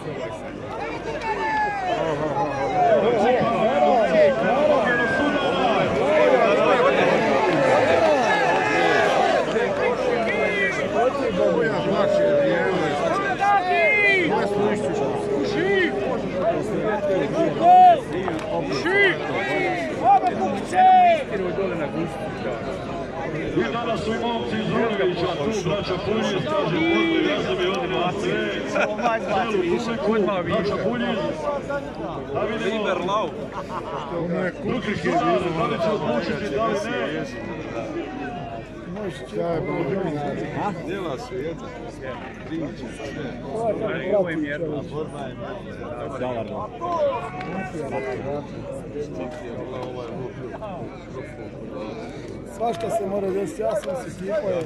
I danas su i momci iz Urovića, tu braća Puljiz, kaže pozdrav, ja sam i odmah sve, celu publiku, braća Puljiz, da vidimo, Lukić Kukan, da li će odlučiti, da li ne? Djela su jedna, priče, sve. Ovo je mjerno. Zavarno. Svašta se mora desiti, ja sam se slipao je.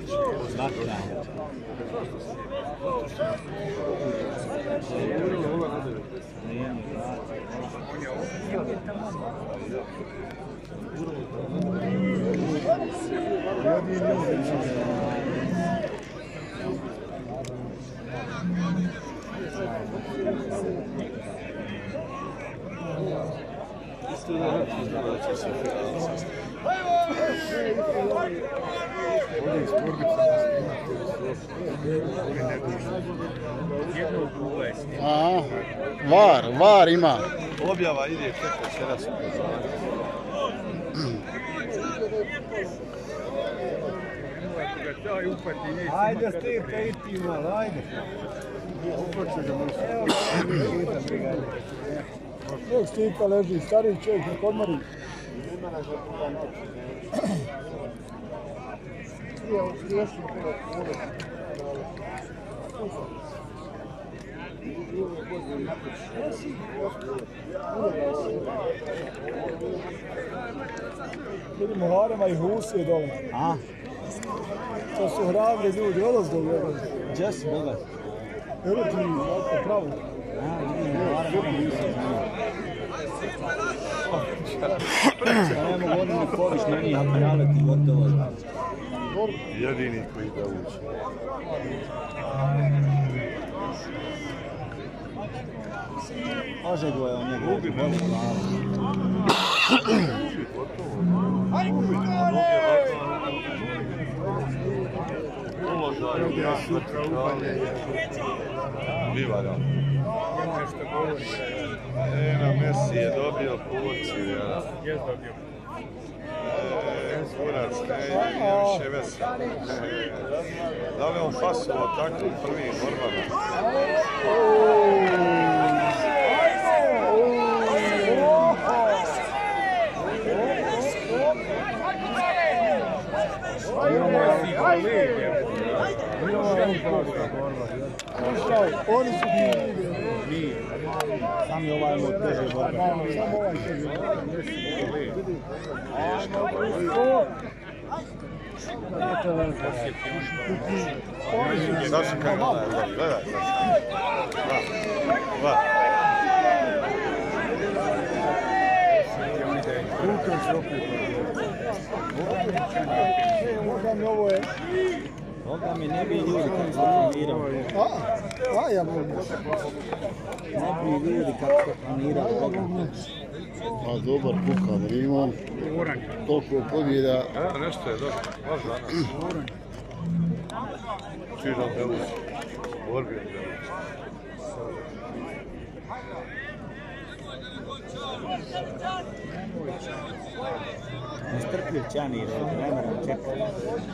Isto da neki znala da će se finalno sastaviti. Var ima. Objava ide, čekaj se raz. Ajde, Steve, iti malo, ajde. Evo Stika leži, stariji čovjek na podmori. Vidimo Harema i Husije dole. A? To su hrabri ljudi, odazdo gledali. Gdje si bila? Evo ti, pravo. Ne mogu oni mi poviš na njih, ako naleti gotovo. Jedini koji da uči. Ožego je on njegov. Gubi me. Bivalja. Mesi je dobio policiju. Jes dobio. Kurac, nije više vesel. Da li on fasovo tako u prvim borbama? Oni su bili. Sam je ovaj moj teže borba. Samo ovaj teže Znaš kako je, gledaj. Va. Kukan se opet. Možda mi ovo je... Ovoga mi ne bi ljudi kako se planirao. Ja mogu. Ne bi ljudi kako se planirao. A dobar Kukan, imam toliko pobjeda. Nešto je dobro, baš danas. Čižan Beluć, Borbijan Beluć. Nestrpljiv Čanir, ne moram čekati.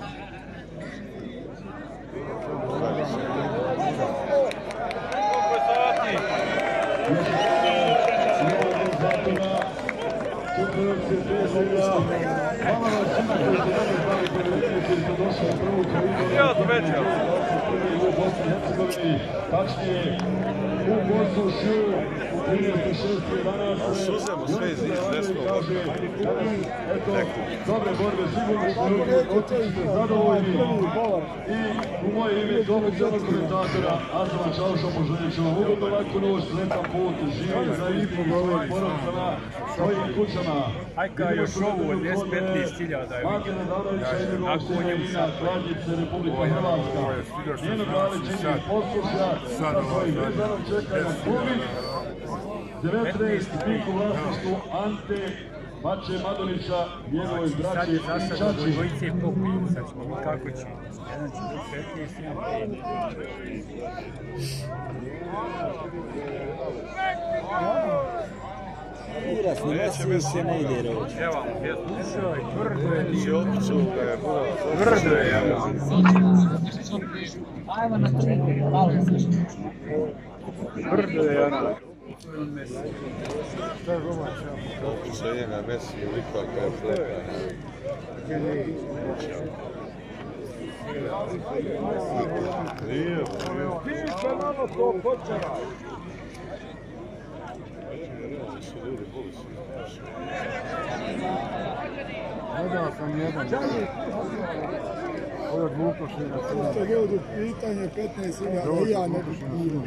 Tačnije u Posušju u 36.11. Suzemo sve iz desnog boka. Dobre borbe, sigurno što ljudi otište zadovoljni i u moje ime domaćeg komentatora Azama Čauša poželjit ću vam ugodno lako noć, sretan put, živim za i po svojim porodcama, svojim kućama. Hajka još ovu od 10-15.000 je Martina Danovića i njegov sina Ina, Kladnice, Republika Hrvatska. Njeno kraljećenje Posušja sa svojim vezanom čeka na klubi. 19 pik u vlasništvu Ante Mače Madonića, njegovoj braće i čači. Dvojice je popiju, sad ćemo vidjeti kako će. Jedan će biti 15, jedan 5. Uras, ni Mesi više ne ide rođe. Evo, tvrdo je dio. Tvrdo je, evo. Tvrdo je, ono. Sa njega Mesi je vikao kao fleka. Piše nama to počera. Gledao sam jedan. Ovo je glupo što je da se... To je ljudi pitanje 15.000 i ja ne bih bilo.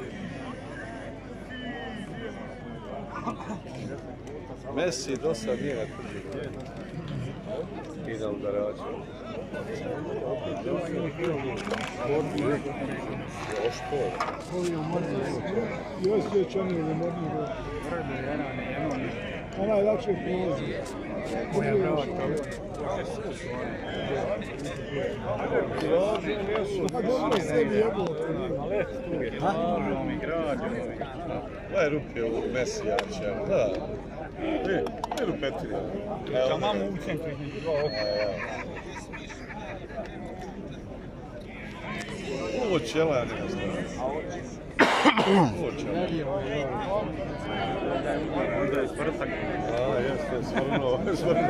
Mesi do sad nije na tržištu. I na udaraču. Još je čani ili morni go. Ona je lakše prolazi. Moja brava to. Pa dobro sebi jebalo. Ovo mi građe. Daj ruke u Mesijača. Da. Ne rupetine. Tamamo u centru između dva oka. Ovo ćela ne znam. Ovo ćela. Onda je svrtak. A, jeste, svrnuo.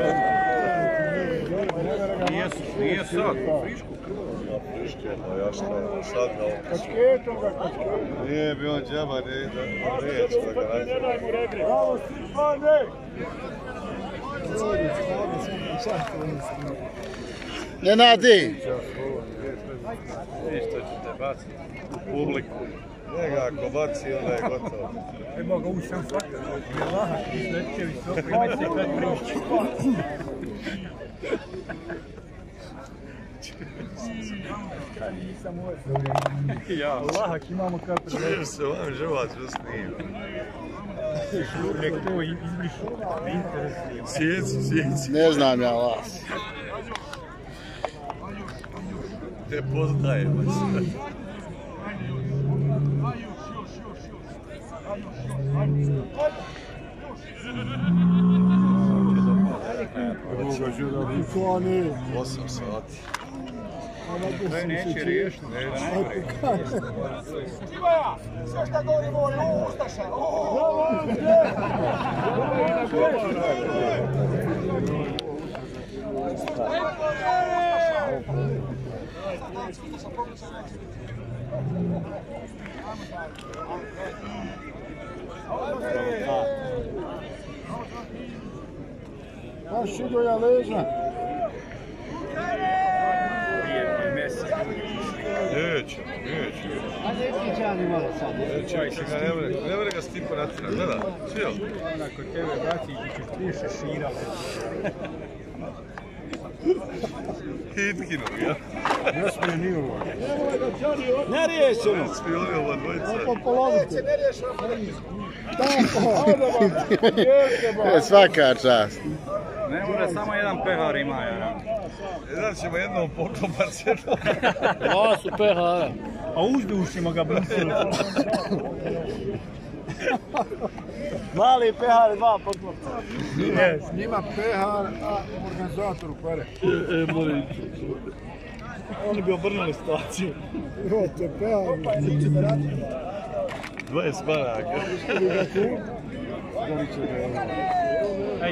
Nije sad, frišku. Na friške, a ja šta je sad na ovom. Kačketom ga, kačketom. Nije bi on džaba, ne ide riječ da ga nađe. Bravo, Stipane! Ljudi, stavno sam často ono. Ne nadi! Ništa ću te baciti u publiku. Njega ako baci, onda je gotovo. Treba ga ući sam svakar, je lahak, izleće visoko, imaj se kad prišći. Nisam uvijek. Ja. Lahak imamo kad prišći. Čuješ se, vam živac u sniju. Nek to izbrišu, ne interesuje. Sjeci. Ne znam ja vas. Ne poznajem vas. Kukan. 8 sati. To neće riješiti. Ivaja, sve šta govorimo je Ustaša. Baš Šidoja leža. Neće. A ne sjećani malo sad. Neće ga, ne vre ga Stipa natira, gleda, čio. Onako tebe baci i ćeš prije šešira. Hitkinu, ja? Ne smije ni ovo. Ne riješeno. Ne smije oni ova dvojica. Opet polovite. Ne riješeno. Tako. Svaka čast. Ne mora, samo jedan pehar ima, ja. Jedan ćemo jednom poklopat se. Ovo su pehara. A uzdušimo ga brusili. Mali pehar, dva poklopca. Njima pehar, a organizatoru pare. Moram. Oni bi obrnuli situaciju. Ovo te pehar. 20 maraka. Aj,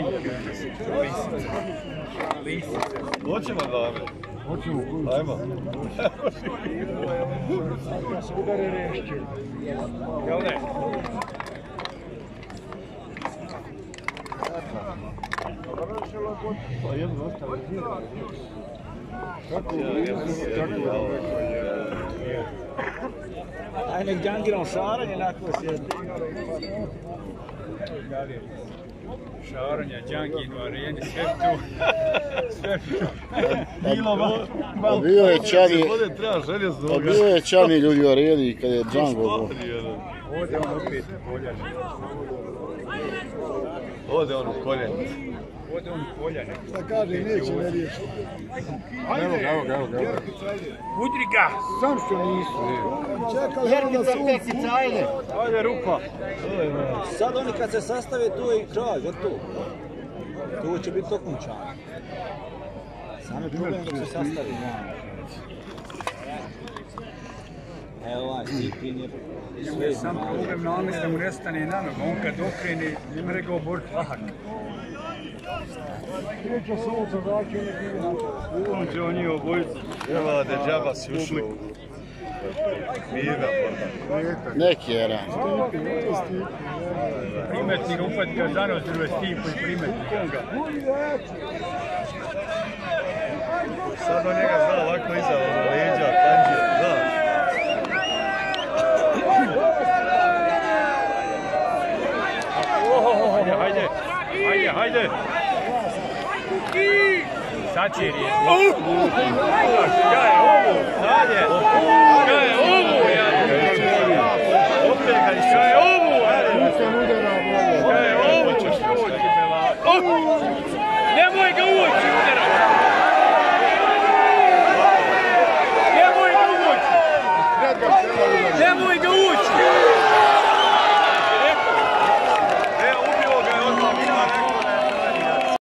lisice. Hoćemo dame? Hoćemo kuju. Ajmo. Udare rešće. Jel ne? Pa jedno ostalo je. Kako aj nek džangiram šaranje, nakon sjedi. Šaranja, Đanginu, areni, sve tu. Sve tu. Bio je Čani ljudi u areni kad je Django. Ode on opet u Poljane. Ode on u koljene. Ode on u Poljane. Šta kaže, neće ne riješi. Evo ga. Udri ga! Sam što nisu. Čekaj, ono da suncu. Ajde, rupa. Sad oni kad se sastave, tu je i kraj, gotovo. Tu će biti tokunčan. Samo je problem dok se sastavi. Evo ovaj Stipin je sve Sam problem na Amis da mu nestane na nogu. On kad okrene, nema rekao Bor tlak. Kreće sunca, znači On će on njih obojicu. Evo da džaba si ušli. Mirna borba. Neki je ran. Primetni rupat Kazanov s druge Stipu i primetni Konga. Sad on njega zna ovako iza leđa, kanđe, znaš. Hajde! Sad će riječ. Nemoj ga